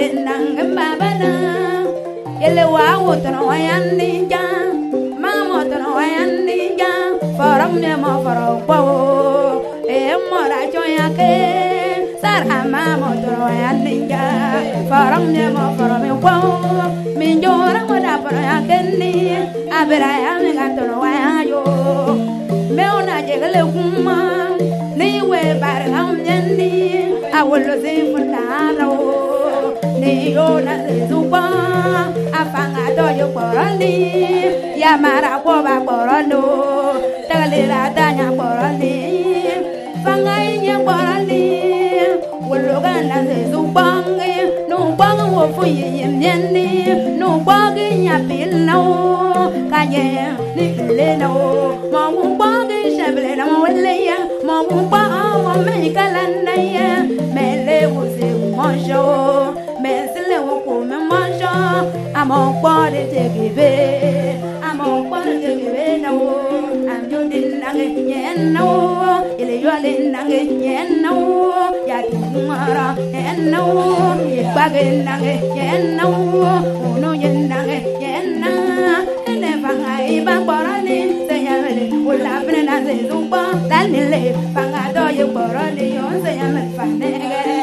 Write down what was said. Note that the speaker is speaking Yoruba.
nang babana ele wa wotono wayandi ja mama tono wayandi ja faram ne mo faro po e mo ra choya ke sar mama tono wayandi ja faram ne mo faro me po min jora mo da faro ya kenni abira ya me gantono wayo me ona jegele kuma ni we bar ham nyandi awolo se fundaro ni ona se zuba afanga do yo porani ya mara ko ba porano tagalira danya porani fanga nya porani wolo gana se zuba no bang wo fu yim nyandi no bang nya pilno kaye ni le no mo bang shable na mo le ya mo bang me kalanda ya me le wo se mo jo me se le wo ko me mo jo amo kwa de te give amo kwa de te give na wo am jo din na nge yen na wo ile yo le na nge yen na wo ya ti mara yen na wo e ba ge na nge yen na wo no yen na nge yen na ene ba ngai ba bora ni se ya le wo la bne na se zo ba dal ni le ba ga do yo bora ni yo se ya me fa ne